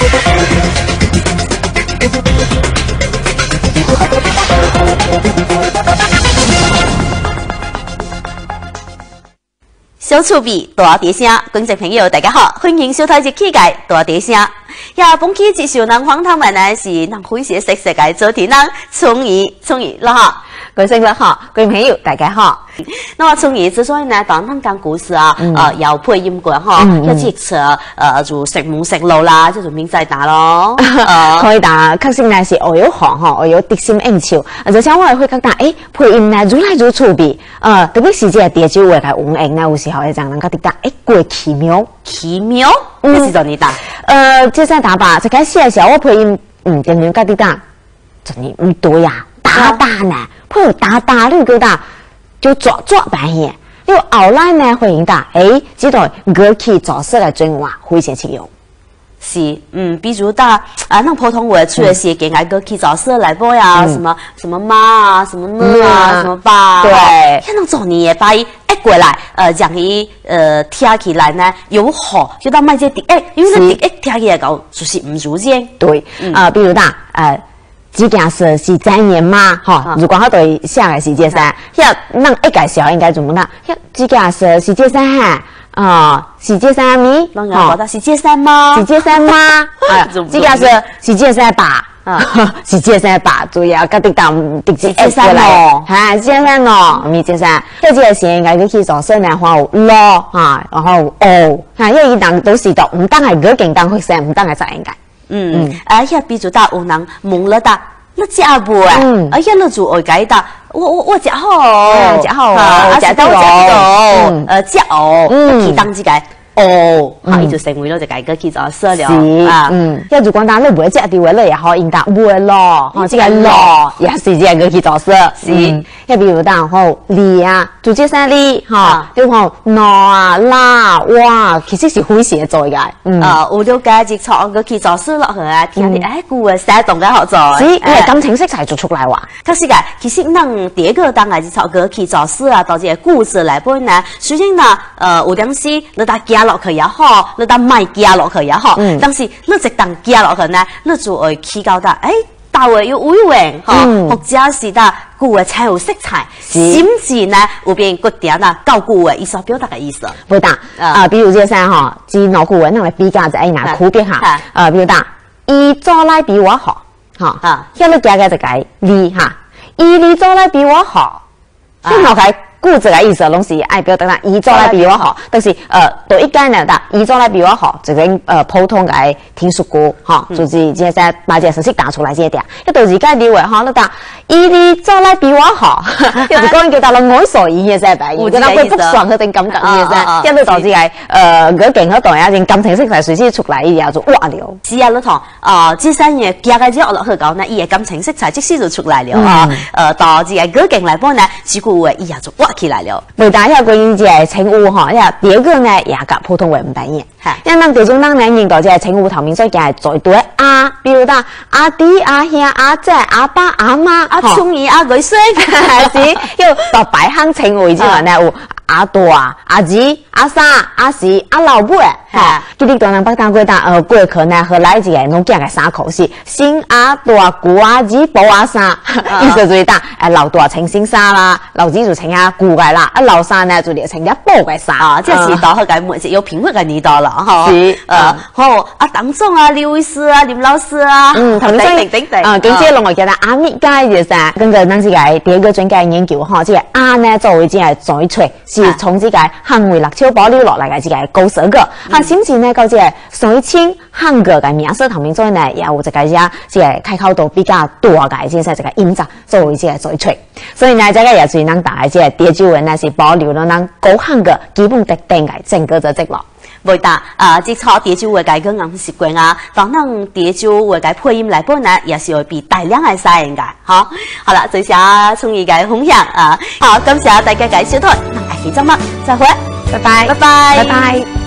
小厝边大碟声，观众朋友大家好，欢迎收睇这期嘅大碟声。呀，本期接受人访谈嘅呢是人诙谐识识嘅主持人聪怡啦哈， 各位听众好，各位朋友大家好。 那么聪怡之所以呢，当咱讲故事啊，有配音过哈，一即係就食門食路啦，即係免再打咯。 可以打，確實呢是學有行哈，學有得心應手。就像我會覺得，配音呢愈來愈趣味。特別是這個潮州話嘅運用呢，有時候會讓人覺得過奇妙。 奇妙？這是怎麼打？ 即係打吧，就開始嘅時候我配音，點樣覺得真係唔對呀，打呢，配有打你覺得就抓扮嘢。因為後來呢會認得，知道歌曲角色嘅轉換非常實用。 是，比如那普通話出的是給愛歌曲角色來播呀，什麼媽啊，什麼呢啊，什麼爸，對，像那種你也把一過來，讓伊聽起來呢有好，就當賣這第一，因為這第一聽起來講就是唔如意。對， 比如這件事是真嘢嘛？哈，如果佢對下個是這啥，要讓一個小應該怎麼啦？這件事是這啥哈？是這啥咪？ 當然覺得是這啥嗎？ 是這啥嗎？這件事是這啥吧？是這啥吧？主要嗰啲當直接過來，係這啥咯？咪這啥？即係先應該佢去做生呢，然後咯嚇，然後因為伊當都是讀，唔單係佢勁當學生，唔單係責任嘅。 比如有人問了你食無啊？你做外解答，我食好，食好，食到，食去當自己。伊就成為咗就解個去做色了啊！要如果當你唔會食啲話，你也可以應答唔會咯，即係咯，也是這個去做色。是，要比如當好梨啊，做這些梨哈，比如講糯啊、辣哇，其實是非常做嘅。有了解就錯個去做色落去啊，聽啲古嘅寫動嘅好做。是，因為感情色彩做出來話。確實嘅，其實咱第一個當係就錯個去做色啊，到這個故事來本呢，雖然呢，有點時你打加落去也好，你當賣加落去也好，但是你直當加落去呢，你就會起到大會有委婉或者是古嘅才有色彩，甚至呢有邊個點高古嘅意思表達嘅意思。會答比如這些哈，只攞古文嚟比較就拿區別下，比如答伊做來比我好，因為加嘅就係你哈，你做來比我好，即係攞故這個意思攏是愛表達伊做來比我好，但是都一概呢，伊做來比我好，就跟普通嘅聽說過哈，就是即係把這事實打出來這點，一到而家你話哈，你答伊做來比我好，一直講叫大佬愛所以嘅啫，但係而家佢不爽佢定感覺嘅啫，因為導致係佢勁嗰度有啲感情色彩隨時出來，伊也就哇了。是啊，你同這三嘢加嘅之後落去講呢，伊嘅感情色彩即時就出來了啊，導致係佢勁嚟幫呢，只顧嘅伊也就起來了，每大家關於這個稱呼哈，第二個呢也甲普通話唔同嘅，因為咱地中咱呢認到這個稱呼頭面所講係最多比如講阿弟、阿兄、阿姐、阿爸、阿媽、阿聰兒、阿女孫，係要到百行稱呼之外呢有阿大、阿姊、阿三、阿四、阿老母誒，佢哋當然北當過過去呢，後來這個農家嘅三口是先阿大、姑阿姊、寶阿三，意思最大老大稱先生啦，老姊就稱阿姑嘅啦，老三呢就嚟稱阿寶嘅三，即係到佢嘅門有品味嘅年代啦，是好阿鄧總啊、劉醫師啊、林老師啊，同等跟這個我記得阿咪家嘅噻，根據咱這個第一個專家研究哈，這個阿呢作為這個嘴喙。是從這個漢語六朝保留落來嘅這個高舌個，甚至呢到這個水清漢語嘅名詞頭面，所以呢也有這個開口度比較多嘅這個音節作為這個嘴喙，所以呢這個也是咱大這個潮州話呢是保留了咱高漢嘅基本特定嘅整個嘅積落。袂答即錯潮州話嘅個硬習慣啊，當咱潮州話嘅配音來本呢，也是會比大量嘅使用嘅，好啦，最謝聰怡嘅分享啊，好，感謝大家嘅收睇，那下期節目再會，拜拜，拜拜，拜拜。